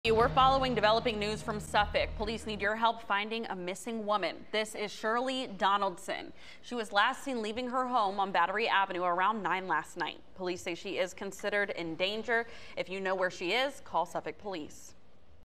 We're following developing news from Suffolk. Police need your help finding a missing woman. This is Shirley Donaldson. She was last seen leaving her home on Battery Avenue around 9 last night. Police say she is considered endangered. If you know where she is, call Suffolk Police.